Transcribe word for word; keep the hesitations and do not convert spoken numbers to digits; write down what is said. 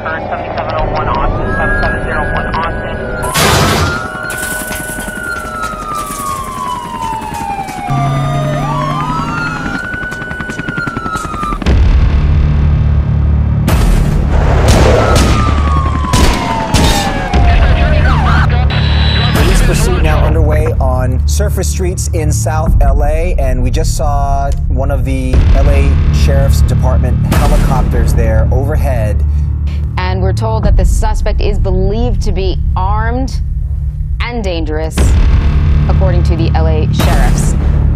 occurred, seventy-seven oh one Austin, seventy-seven oh one Austin. Pursuit now underway on surface streets in South L A, and we just saw one of the L A Sheriff's Department helicopters there overhead. And we're told that the suspect is believed to be armed and dangerous, according to the L A Sheriffs.